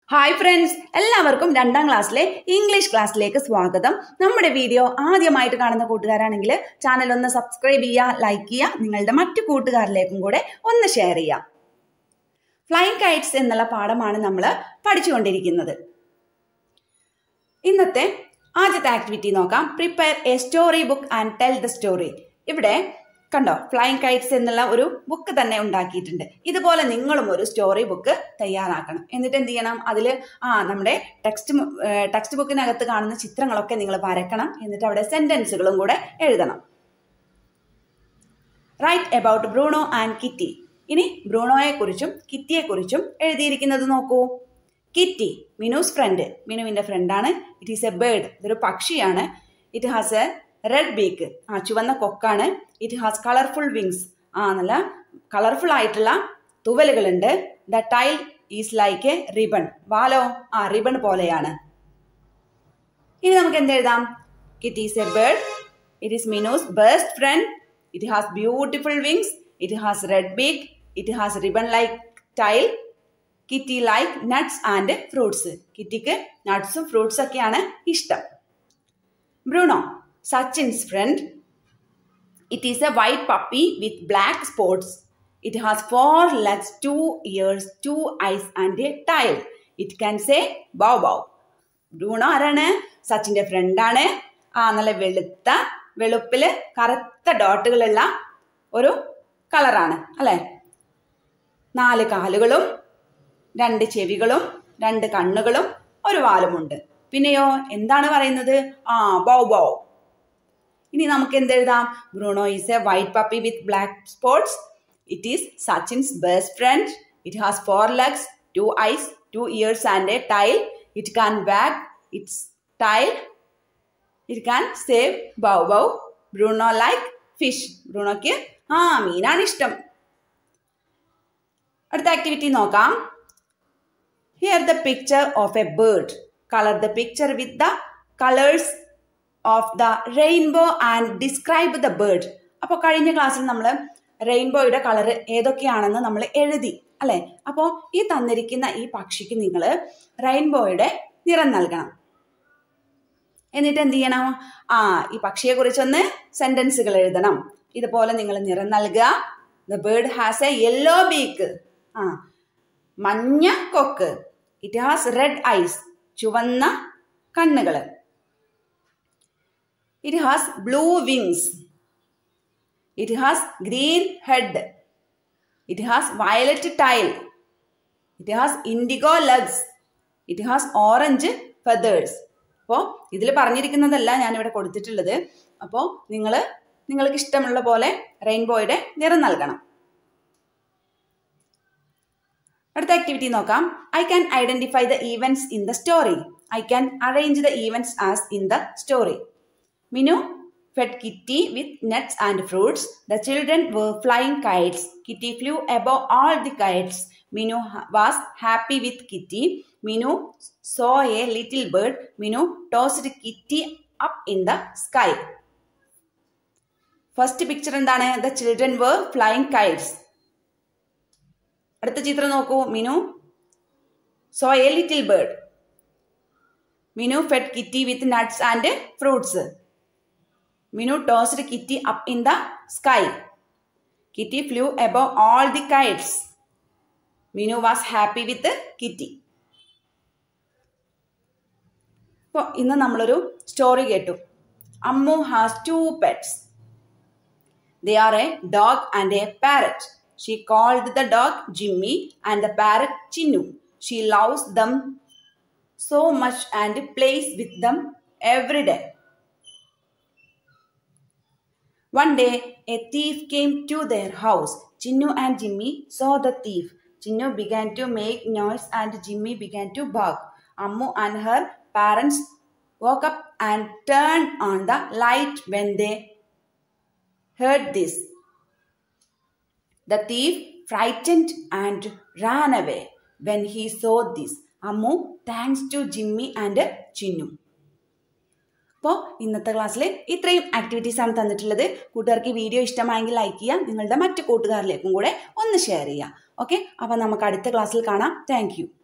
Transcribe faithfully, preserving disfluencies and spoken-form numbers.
Hi friends, എല്ലാവർക്കും രണ്ടാം ക്ലാസ്സിലെ ഇംഗ്ലീഷ് ക്ലാസ്സിലേക്ക് സ്വാഗതം. നമ്മുടെ വീഡിയോ ആദ്യമായിട്ട് കാണുന്ന കൂട്ടുകാരാണെങ്കിൽ ചാനൽ ഒന്ന് സബ്സ്ക്രൈബ് ചെയ്യുക, ലൈക്ക് ചെയ്യുക, നിങ്ങളുടെ മറ്റു കൂട്ടുകാരിലേക്കും കൂടെ ഒന്ന് ഷെയർ ചെയ്യുക. ഫ്ലൈയിങ് കൈറ്റ്സ് എന്നുള്ള പാഠമാണ് നമ്മൾ പഠിച്ചുകൊണ്ടിരിക്കുന്നത്. ഇന്നത്തെ ആദ്യത്തെ ആക്ടിവിറ്റി നോക്കാം. Prepare a story book and tell the story. ഇവിടെ കണ്ടോ, ഫ്ലൈയിങ് കൈറ്റ്സ് എന്നുള്ള ഒരു ബുക്ക് തന്നെ ഉണ്ടാക്കിയിട്ടുണ്ട്. ഇതുപോലെ നിങ്ങളും ഒരു സ്റ്റോറി ബുക്ക് തയ്യാറാക്കണം. എന്നിട്ട് എന്ത് ചെയ്യണം, അതിൽ ആ നമ്മുടെ ടെക്സ്റ്റ് ടെക്സ്റ്റ് ബുക്കിനകത്ത് കാണുന്ന ചിത്രങ്ങളൊക്കെ നിങ്ങൾ വരക്കണം. എന്നിട്ട് അവിടെ സെന്റൻസുകളും കൂടെ എഴുതണം. Write about Bruno and Kitty. ഇനി ബ്രൂണോയെ കുറിച്ചും കിറ്റിയെ കുറിച്ചും എഴുതിയിരിക്കുന്നത് നോക്കൂ. കിറ്റി, മിനുസ് ഫ്രണ്ട്, മിനുവിന്റെ ഫ്രണ്ടാണ്. ഇറ്റ് ഈസ് എ ബേർഡ്, ഇതൊരു പക്ഷിയാണ്. It has a red beak, ആ ചുവന്ന കൊക്കാണ്. ഇറ്റ് ഹാസ് കളർഫുൾ വിങ്സ്, ആ നല്ല കളർഫുൾ ആയിട്ടുള്ള തുവലുകളുണ്ട്. The tail is like a ribbon, വാലോ ആ റിബൺ പോലെയാണ്. ഇനി നമുക്ക് എന്തെഴുതാം? Kitty is a bird, it is Minu's best friend, it has beautiful wings, it has red beak, it has ribbon like tail, Kitty like nuts and fruits. കിറ്റിക്ക് നട്ട്സും fruits ഒക്കെയാണ് ഇഷ്ടം. Bruno, Sachin's friend. It is a white puppy with black spots. It has four legs, two ears, two eyes and a tail. It can say bow bow. Bruno ആരാണ്? സച്ചിന്റെ ഫ്രണ്ടാണ്. ആ നല്ല വെളുത്ത വെളുപ്പില് കറുത്ത ഡോട്ടുകളുള്ള ഒരു കളറാണ് അല്ലെ. നാല് കാലുകളും രണ്ട് ചെവികളും രണ്ട് കണ്ണുകളും ഒരു വാലുമുണ്ട്. പിന്നെയോ എന്താണ് പറയുന്നത്? ആ ബൗ ബൗ. ഇനി നമുക്ക് എന്തെഴുതാം? Bruno is a white puppy with black spots. It is Sachin's best friend. It has four legs, two eyes, two ears and a tail. It can wag its tail. It can say bow bow. Bruno like fish. ബ്രൂണോയ്ക്ക് ആ മീനാണ് ഇഷ്ടം. അടുത്ത activity നോക്കാം. Here the picture of a bird. Colour the picture with the colours of the rainbow and describe the bird. അപ്പോൾ കഴിഞ്ഞ ക്ലാസ്സിൽ നമ്മൾ റെയിൻബോയുടെ കളർ ഏതൊക്കെയാണെന്ന് നമ്മൾ എഴുതി അല്ലെ. അപ്പോൾ ഈ തന്നിരിക്കുന്ന ഈ പക്ഷിക്ക് നിങ്ങൾ റെയിൻബോയുടെ നിറം നൽകണം. എന്നിട്ട് എന്ത് ചെയ്യണം? ആ ഈ പക്ഷിയെ കുറിച്ചൊന്ന് സെന്റൻസുകൾ എഴുതണം. ഇതുപോലെ നിങ്ങൾ നിറം നൽകുക. The bird has a yellow beak, ആ മഞ്ഞ കൊക്ക്. ഇറ്റ് ഹാസ് റെഡ് ഐസ്, ചുവന്ന കണ്ണുകൾ. It has blue wings. It has green head. It has violet tail. It has indigo legs. It has orange feathers. അപ്പോൾ ഇതിൽ പറഞ്ഞിരിക്കുന്നതല്ല ഞാനിവിടെ കൊടുത്തിട്ടുള്ളത്. അപ്പോൾ നിങ്ങൾ നിങ്ങൾക്ക് ഇഷ്ടമുള്ള പോലെ റെയിൻബോയുടെ നിറം നൽകണം. അടുത്ത ആക്ടിവിറ്റി നോക്കാം. I can identify the events in the story. I can arrange the events as in the story. Minu fed Kitty with nuts and fruits. The children were flying kites. Kitty flew above all the kites. Minu was happy with Kitty. Minu saw a little bird. Minu tossed Kitty up in the sky. First picture എന്താണ്? The children were flying kites. അടുത്ത ചിത്രം നോക്കൂ. Minu saw a little bird. Minu fed Kitty with nuts and fruits. Minu tossed Kitty up in the sky. Kitty flew above all the kites. Minu was happy with Kitty. അപ്പോൾ ഇന്ന് നമ്മളൊരു story കേട്ടു. Ammu has two pets. They are a dog and a parrot. She called the dog Jimmy and the parrot Chinnu. She loves them so much and plays with them every day. One day, a thief came to their house. Chinnu and Jimmy saw the thief. Chinnu began to make noise and Jimmy began to bark. Ammu and her parents woke up and turned on the light when they heard this. The thief frightened and ran away when he saw this. Ammu thanks to Jimmy and Chinnu. അപ്പോൾ ഇന്നത്തെ ക്ലാസ്സിൽ ഇത്രയും activities ആണ് തന്നിട്ടുള്ളത്. കൂട്ടുകാർക്ക് ഈ video ഇഷ്ടമായെങ്കിൽ like ചെയ്യുക, നിങ്ങളുടെ മറ്റു കൂട്ടുകാരിലേക്കും കൂടെ ഒന്ന് ഷെയർ ചെയ്യുക. ഓക്കെ, അപ്പോൾ നമുക്ക് അടുത്ത ക്ലാസ്സിൽ കാണാം. Thank U.